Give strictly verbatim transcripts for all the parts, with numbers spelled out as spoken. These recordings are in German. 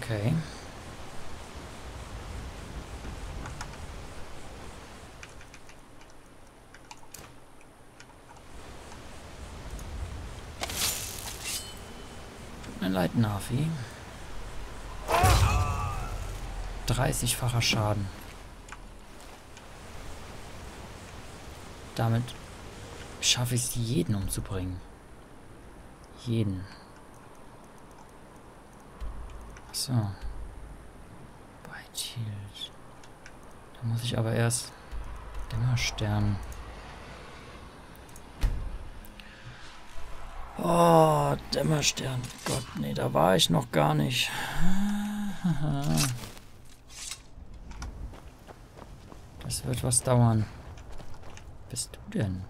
Okay. Ein Leitnavi. dreißigfacher Schaden. Damit schaffe ich es, jeden umzubringen. Jeden. So. Beitshield. Da muss ich aber erst Dämmerstern. Oh, Dämmerstern. Gott, nee, da war ich noch gar nicht. Das wird was dauern. Wer bist du denn?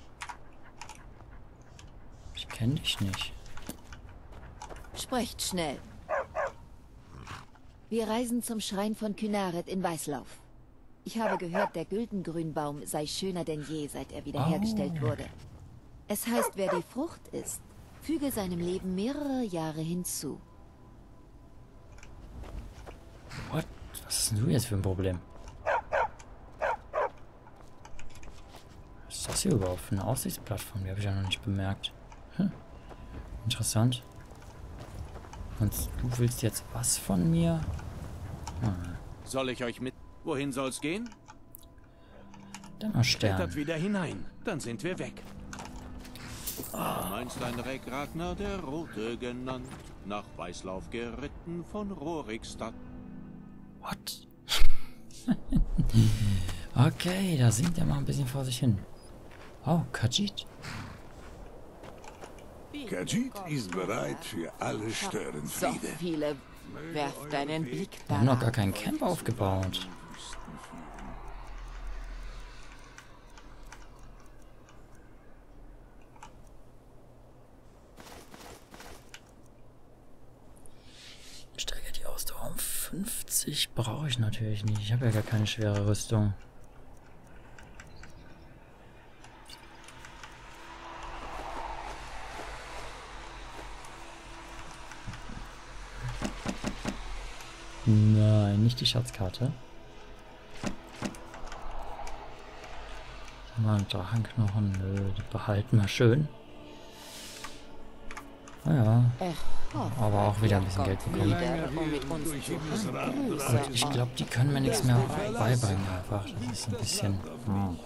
Ich kenne dich nicht. Sprecht schnell. Wir reisen zum Schrein von Kynareth in Weißlauf. Ich habe gehört, der Güldengrünbaum sei schöner denn je, seit er wiederhergestellt Oh. wurde. Es heißt, wer die Frucht isst, füge seinem Leben mehrere Jahre hinzu. What? Was ist denn du jetzt für ein Problem? Was ist das hier überhaupt für eine Aussichtsplattform? Die habe ich ja noch nicht bemerkt. Hm. Interessant. Und du willst jetzt was von mir? Hm. Soll ich euch mit... Wohin soll's gehen? Dämmerstern. Klettert wieder hinein, dann sind wir weg. Du meinst ein Reck Ragnar der Rote genannt, nach Weißlauf geritten von Rorikstadt. What? Okay, da singt er mal ein bisschen vor sich hin. Oh, Khajiit. Khajiit ist bereit für alle So Störenfriede. viele. Werft deinen Blick Wir haben noch da. gar kein Camp aufgebaut. Steigert die Ausdauer um fünfzig. Brauche ich natürlich nicht. Ich habe ja gar keine schwere Rüstung. Nein, nicht die Schatzkarte. Mal ein Drachenknochen. Nö, die behalten wir schön. Naja, aber auch wieder ein bisschen Geld bekommen. Wieder, um mit uns zu handeln. Gut, ich glaube, die können mir nichts mehr beibringen einfach. Das ist ein bisschen... Hm.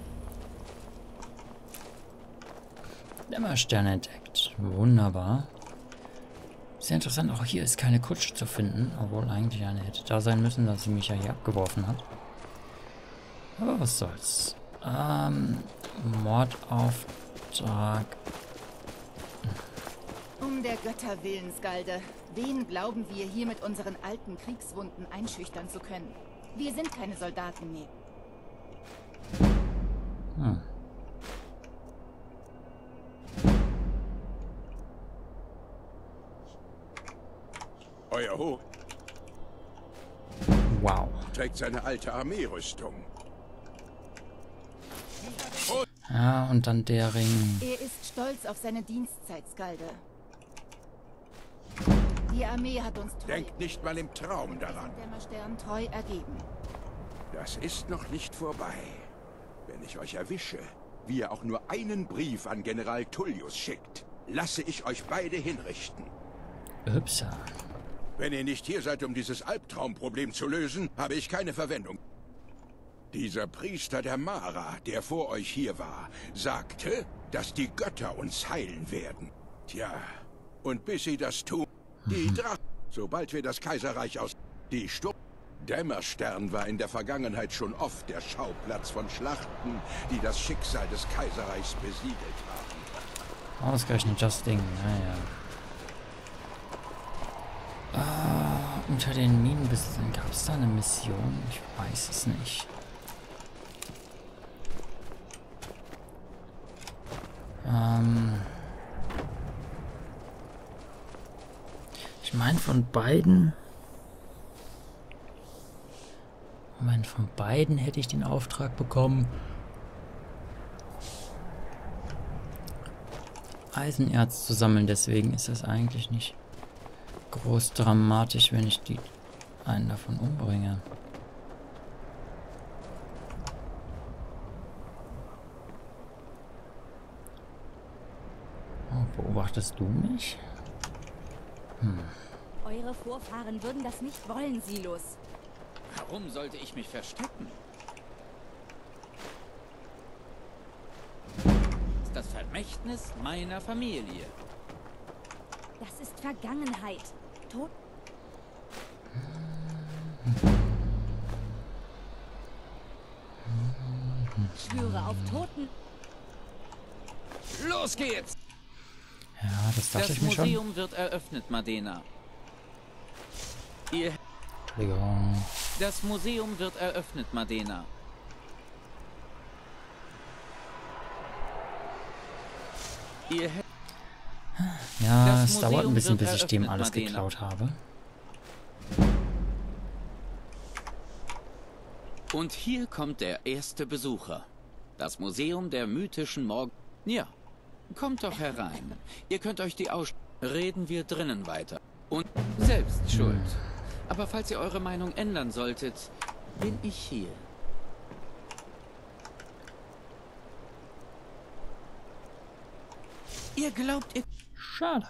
Dämmerstern entdeckt. Wunderbar. Sehr interessant, auch hier ist keine Kutsche zu finden, obwohl eigentlich eine hätte da sein müssen, dass sie mich ja hier abgeworfen hat. Aber was soll's. Ähm, Mordauftrag. Um der Götter willen, Skalde. Wen glauben wir, hier mit unseren alten Kriegswunden einschüchtern zu können? Wir sind keine Soldaten mehr. Hm. Euer Hoch Wow. trägt seine alte Armeerüstung. Ja, und dann der Ring. Er ist stolz auf seine Dienstzeit, Skalde. Die Armee hat uns treu, Denkt nicht mal im Traum daran. Dämmerstern treu ergeben. Das ist noch nicht vorbei. Wenn ich euch erwische, wie ihr auch nur einen Brief an General Tullius schickt, lasse ich euch beide hinrichten. Upsa. Wenn ihr nicht hier seid, um dieses Albtraumproblem zu lösen, habe ich keine Verwendung. Dieser Priester der Mara, der vor euch hier war, sagte, dass die Götter uns heilen werden. Tja, und bis sie das tun, die Drachen, sobald wir das Kaiserreich aus... Die Sturm... Dämmerstern war in der Vergangenheit schon oft der Schauplatz von Schlachten, die das Schicksal des Kaiserreichs besiegelt haben. Ausgerechnet das Ding, naja. Ah, unter den Minenbesitzern gab es da eine Mission? Ich weiß es nicht. Ähm. Ich meine von beiden. Ich meine von beiden hätte ich den Auftrag bekommen, Eisenerz zu sammeln, deswegen ist das eigentlich nicht groß dramatisch, wenn ich die einen davon umbringe. Oh, beobachtest du mich? Hm. Eure Vorfahren würden das nicht wollen, Silos. Warum sollte ich mich verstecken? Das ist das Vermächtnis meiner Familie. Das ist Vergangenheit. Tod. Schwöre auf Toten. Los geht's! Ja, das dachte Das ich mir schon. Museum wird eröffnet, Madena. Ihr Entschuldigung. Das Museum wird eröffnet, Madena. Ihr Ja, Das es dauert ein Museum bisschen, wird bis ich dem eröffnet, alles Madena. geklaut habe. Und hier kommt der erste Besucher. Das Museum der mythischen Morgen. Ja, kommt doch herein. Ihr könnt euch die Aus... Reden wir drinnen weiter. Und selbst schuld. Aber falls ihr eure Meinung ändern solltet, bin ich hier. Ihr glaubt, ihr... Schade.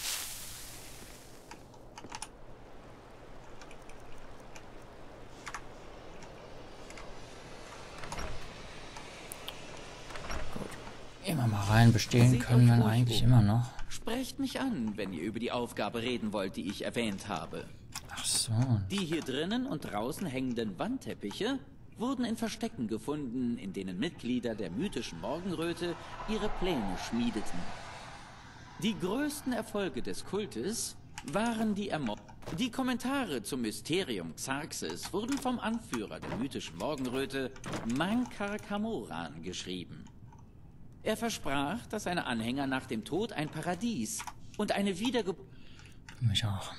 Gut. Immer mal rein, bestehen Seht können euch wir ruhig eigentlich um. immer noch. Sprecht mich an, wenn ihr über die Aufgabe reden wollt, die ich erwähnt habe. Ach so. Die hier drinnen und draußen hängenden Wandteppiche wurden in Verstecken gefunden, in denen Mitglieder der mythischen Morgenröte ihre Pläne schmiedeten. Die größten Erfolge des Kultes waren die Ermordung. Die Kommentare zum Mysterium Xarxes wurden vom Anführer der mythischen Morgenröte, Mankar Camoran, geschrieben. Er versprach, dass seine Anhänger nach dem Tod ein Paradies und eine Wiedergeburt... Mich auch.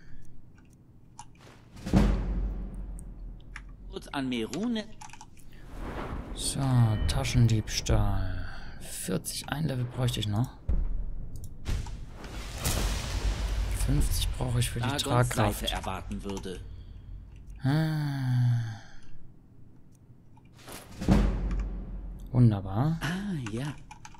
an Merune... So, Taschendiebstahl. vierzig, ein Level bräuchte ich noch. fünfzig brauche ich für die Dagons Tragkraft. Seite erwarten würde. Ah. Wunderbar. Ah, ja.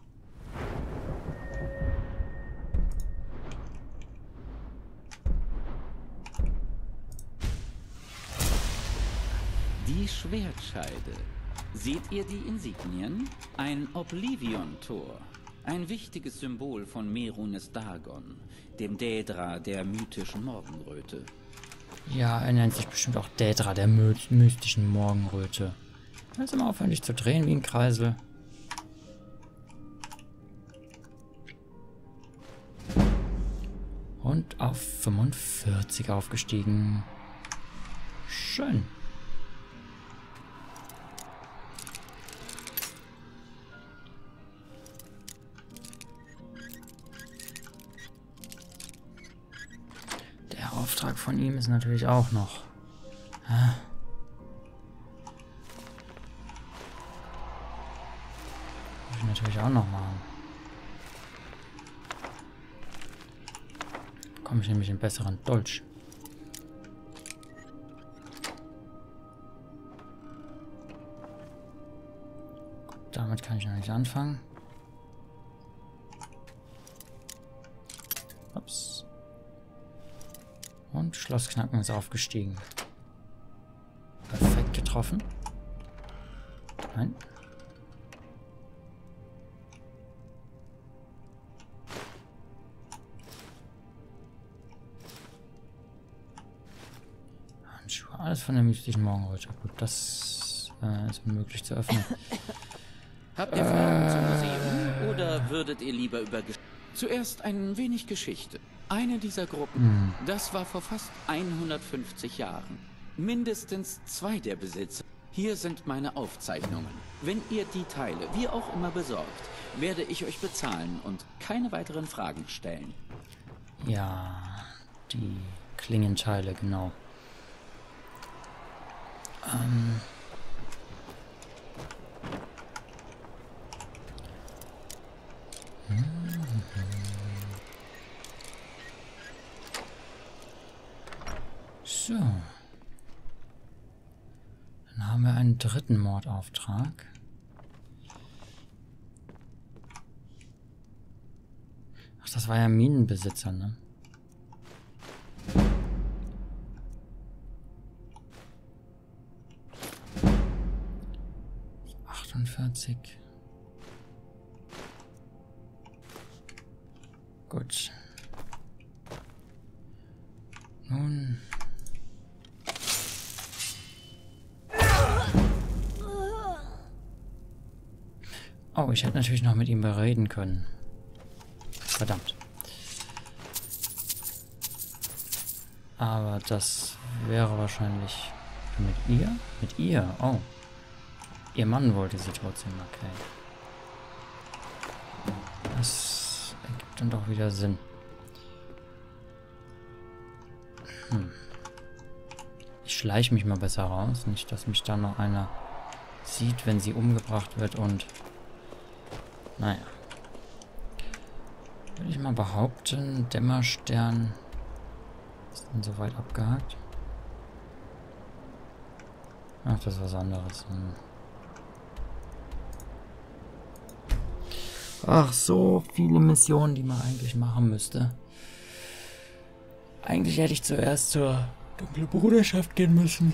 Die Schwertscheide. Seht ihr die Insignien? Ein Oblivion-Tor. Ein wichtiges Symbol von Merunes Dagon, dem Dädra der mythischen Morgenröte. Ja, er nennt sich bestimmt auch Dädra der my mystischen Morgenröte. Jetzt immer aufhören, dich zu drehen wie ein Kreisel. Und auf fünfundvierzig aufgestiegen. Schön. Der Auftrag von ihm ist natürlich auch noch. Ah. Muss ich natürlich auch noch machen. Komme ich nämlich in besseren Dolch. Gut, damit kann ich noch nicht anfangen. Ups. Und Schlossknacken ist aufgestiegen. Perfekt getroffen. Nein. Handschuhe, alles von der mystischen Morgenröte. Gut, das äh, ist unmöglich zu öffnen. Habt ihr Fragen zum Museum oder würdet ihr lieber über... Gesch Zuerst ein wenig Geschichte. Eine dieser Gruppen, das war vor fast hundertfünfzig Jahren. Mindestens zwei der Besitzer. Hier sind meine Aufzeichnungen. Wenn ihr die Teile wie auch immer besorgt, werde ich euch bezahlen und keine weiteren Fragen stellen. Ja, die Klingenteile, genau. Ähm... So. Dann haben wir einen dritten Mordauftrag. Ach, das war ja Minenbesitzer, ne? achtundvierzig. Gut. Nun. Oh, ich hätte natürlich noch mit ihm bereden können. Verdammt. Aber das wäre wahrscheinlich mit ihr? Mit ihr? Oh. Ihr Mann wollte sie trotzdem, okay. Das ergibt dann doch wieder Sinn. Hm. Ich schleiche mich mal besser raus. Nicht, dass mich da noch einer sieht, wenn sie umgebracht wird und... Naja. Würde ich mal behaupten, Dämmerstern ist dann soweit abgehakt. Ach, das ist was anderes. Hm. Ach, so viele Missionen, die man eigentlich machen müsste. Eigentlich hätte ich zuerst zur Dunkle Bruderschaft gehen müssen.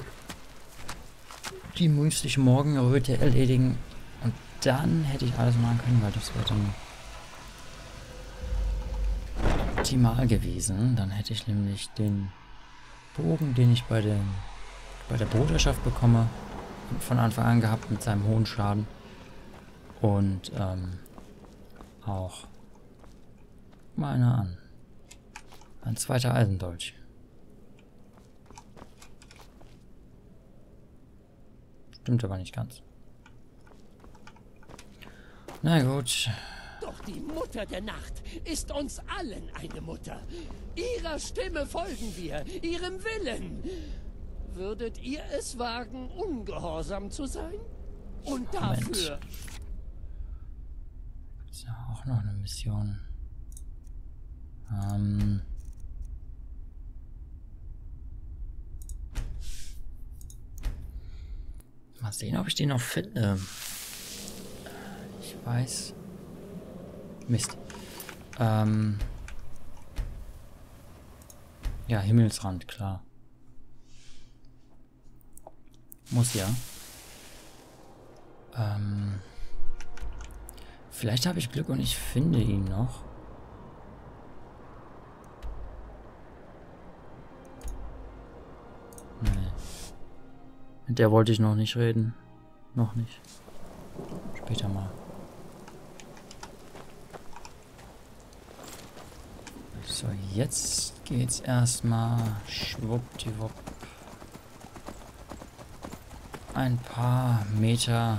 Die mystische Morgenröte erledigen. Und dann hätte ich alles machen können, weil das wäre dann optimal gewesen. Dann hätte ich nämlich den Bogen, den ich bei, dem, bei der Bruderschaft bekomme, von Anfang an gehabt mit seinem hohen Schaden. Und ähm, auch meine an. Ein zweiter Eisendolch. Stimmt aber nicht ganz. Na gut. Doch die Mutter der Nacht ist uns allen eine Mutter. Ihrer Stimme folgen wir, ihrem Willen. Würdet ihr es wagen, ungehorsam zu sein? Und dafür... Ist ja auch noch eine Mission. Ähm... Mal sehen, ob ich den noch finde. Ich weiß... Mist. Ähm... Ja, Himmelsrand, klar. Muss ja. Ähm... Vielleicht habe ich Glück und ich finde ihn noch. Nee. Mit der wollte ich noch nicht reden. Noch nicht. Später mal. So, jetzt geht's erstmal schwuppdiwupp. Ein paar Meter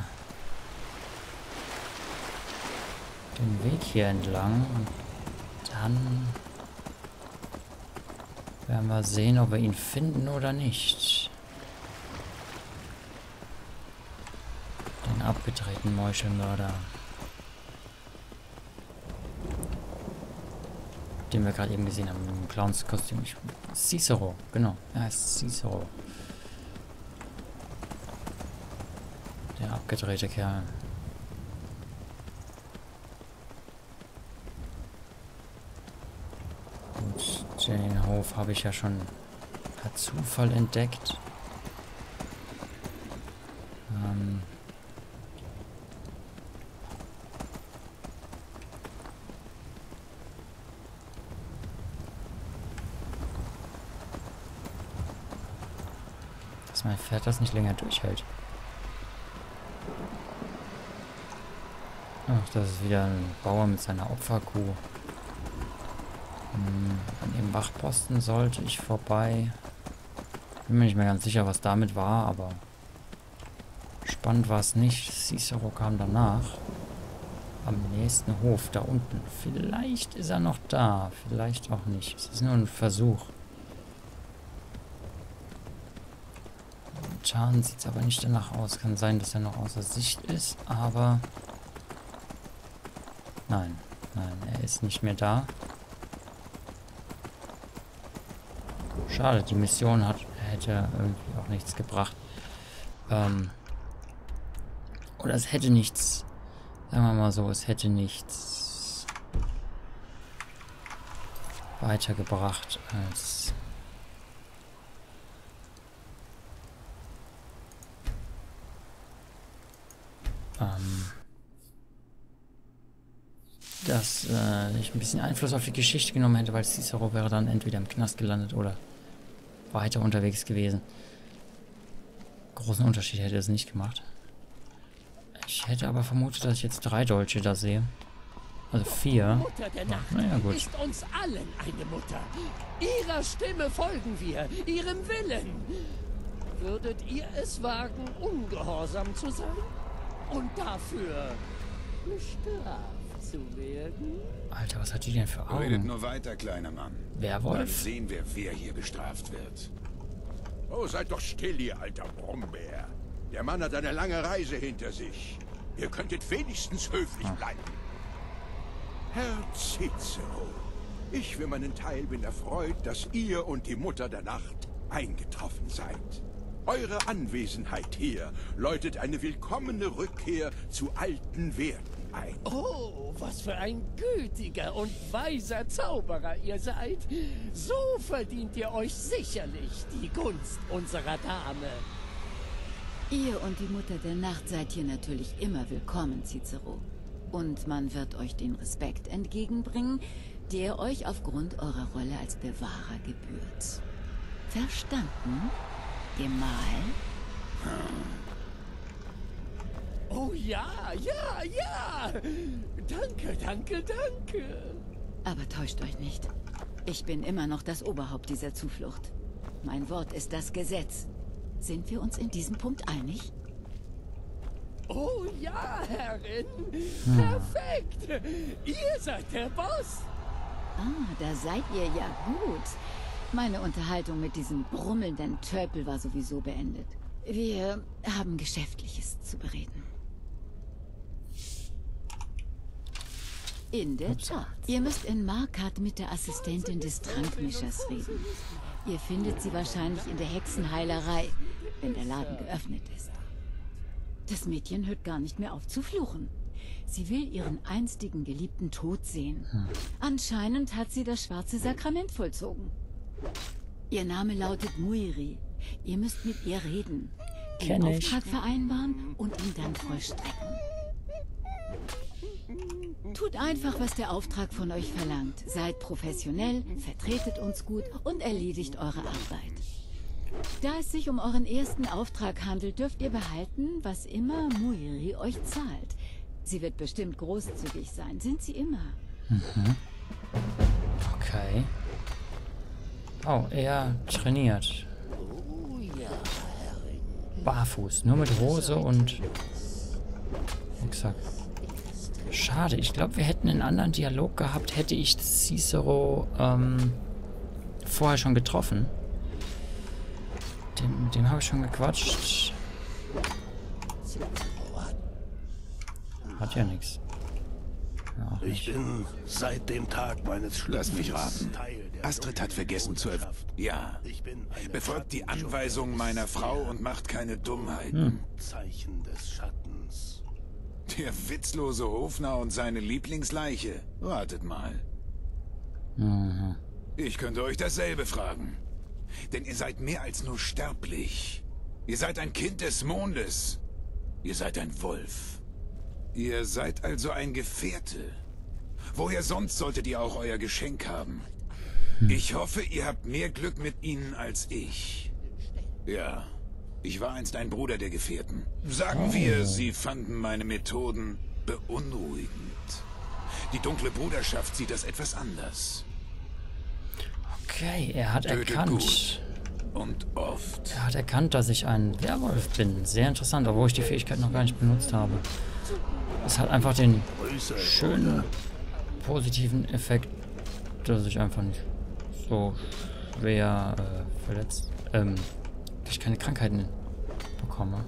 den Weg hier entlang und dann werden wir sehen, ob wir ihn finden oder nicht. Den abgedrehten Meuchelmörder, den wir gerade eben gesehen haben, im Clownskostüm. Cicero, genau, er heißt Cicero. Der abgedrehte Kerl. Den Hof habe ich ja schon per Zufall entdeckt. Ähm Dass mein Pferd das nicht länger durchhält. Ach, das ist wieder ein Bauer mit seiner Opferkuh. An dem Wachposten sollte ich vorbei. Bin mir nicht mehr ganz sicher, was damit war, aber spannend war es nicht. Cicero kam danach. Am nächsten Hof, da unten. Vielleicht ist er noch da, vielleicht auch nicht. Es ist nur ein Versuch. Momentan sieht es aber nicht danach aus. Kann sein, dass er noch außer Sicht ist, aber... Nein, nein, er ist nicht mehr da. Schade, die Mission hat, hätte irgendwie auch nichts gebracht. Ähm, oder es hätte nichts, sagen wir mal so, es hätte nichts weitergebracht als ähm, dass äh, ich ein bisschen Einfluss auf die Geschichte genommen hätte, weil Cicero wäre dann entweder im Knast gelandet oder weiter unterwegs gewesen. Großen Unterschied hätte es nicht gemacht. Ich hätte aber vermutet, dass ich jetzt drei Deutsche da sehe. Also vier. Mutter der Nacht Naja, gut. ist uns allen eine Mutter. Ihrer Stimme folgen wir, ihrem Willen. Würdet ihr es wagen, ungehorsam zu sein? Und dafür bestraft zu werden? Alter, was hat die denn für Redet Augen? nur weiter, kleiner Mann. Dann Werwolf? sehen wir, wer hier bestraft wird. Oh, seid doch still, ihr alter Brombeer. Der Mann hat eine lange Reise hinter sich. Ihr könntet wenigstens höflich bleiben. Herr Cicero, ich für meinen Teil bin erfreut, dass ihr und die Mutter der Nacht eingetroffen seid. Eure Anwesenheit hier läutet eine willkommene Rückkehr zu alten Werten ein. Oh, was für ein gütiger und weiser Zauberer ihr seid. So verdient ihr euch sicherlich die Gunst unserer Dame. Ihr und die Mutter der Nacht seid hier natürlich immer willkommen, Cicero. Und man wird euch den Respekt entgegenbringen, der euch aufgrund eurer Rolle als Bewahrer gebührt. Verstanden? Gemahl? Oh ja, ja, ja. Danke, danke, danke. Aber täuscht euch nicht. Ich bin immer noch das Oberhaupt dieser Zuflucht. Mein Wort ist das Gesetz. Sind wir uns in diesem Punkt einig? Oh ja, Herrin. Perfekt. Ihr seid der Boss. Ah, da seid ihr ja gut. Meine Unterhaltung mit diesem brummelnden Tölpel war sowieso beendet. Wir haben Geschäftliches zu bereden. In der Tat. Ihr müsst in Markat mit der Assistentin des Trankmischers reden. Ihr findet sie wahrscheinlich in der Hexenheilerei, wenn der Laden geöffnet ist. Das Mädchen hört gar nicht mehr auf zu fluchen. Sie will ihren einstigen Geliebten tot sehen. Anscheinend hat sie das schwarze Sakrament vollzogen. Ihr Name lautet Muiri. Ihr müsst mit ihr reden, Kenn den ich. Auftrag vereinbaren und ihn dann vollstrecken. Tut einfach, was der Auftrag von euch verlangt. Seid professionell, vertretet uns gut und erledigt eure Arbeit. Da es sich um euren ersten Auftrag handelt, dürft ihr behalten, was immer Muiri euch zahlt. Sie wird bestimmt großzügig sein. Sind sie immer. Mhm. Okay. Oh, er trainiert. Oh ja, Herrin. Barfuß, nur mit Hose und... Rucksack. Schade, ich glaube, wir hätten einen anderen Dialog gehabt, hätte ich Cicero ähm, vorher schon getroffen. Dem, dem habe ich schon gequatscht. Hat ja nichts. Ja, ich bin seit dem Tag meines Schlusses. Lass mich raten. Astrid hat vergessen zu erf... Ja. Befolgt die Anweisung meiner Frau und macht keine Dummheiten. Zeichen des Schattens. Der witzlose Hofnarr und seine Lieblingsleiche. Wartet mal. Mhm. Ich könnte euch dasselbe fragen. Denn ihr seid mehr als nur sterblich. Ihr seid ein Kind des Mondes. Ihr seid ein Wolf. Ihr seid also ein Gefährte. Woher sonst solltet ihr auch euer Geschenk haben? Ich hoffe, ihr habt mehr Glück mit ihnen als ich. Ja, ich war einst ein Bruder der Gefährten. Sagen wir, sie fanden meine Methoden beunruhigend. Die dunkle Bruderschaft sieht das etwas anders. Okay, er hat Tötet erkannt. gut. Und oft. Er hat erkannt, dass ich ein Werwolf bin. Sehr interessant, obwohl ich die Fähigkeit noch gar nicht benutzt habe. Es hat einfach den schönen positiven Effekt, dass ich einfach nicht so schwer äh, verletzt, ähm, dass ich keine Krankheiten bekomme.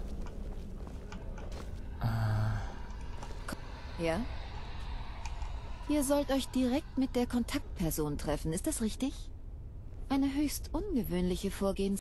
Äh. Ja? Ihr sollt euch direkt mit der Kontaktperson treffen, ist das richtig? Eine höchst ungewöhnliche Vorgehensweise.